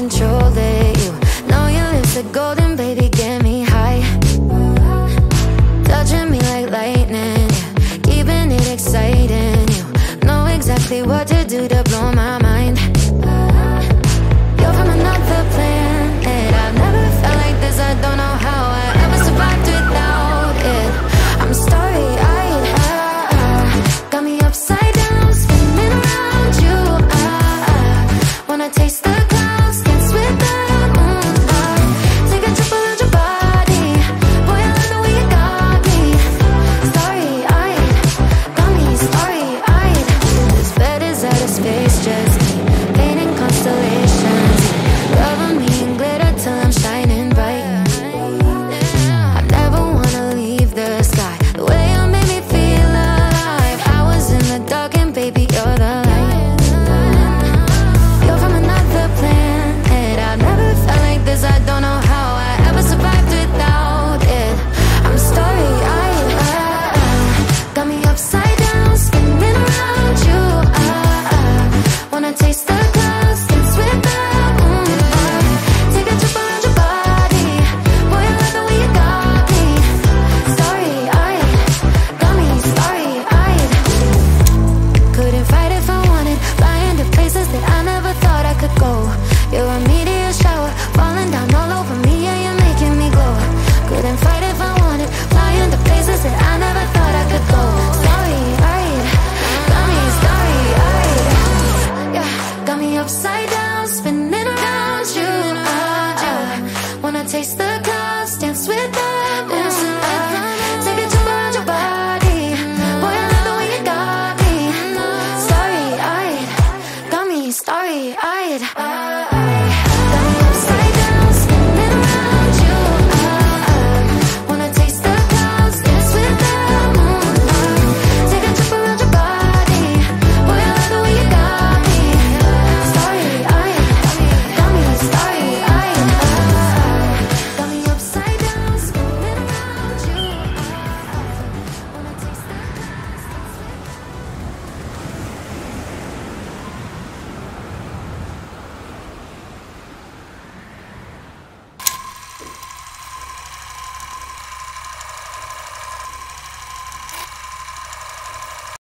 control it. You know your lips are golden, baby, get me high. Touching me like lightning, yeah, keeping it exciting. You know exactly what to do to blow my mind.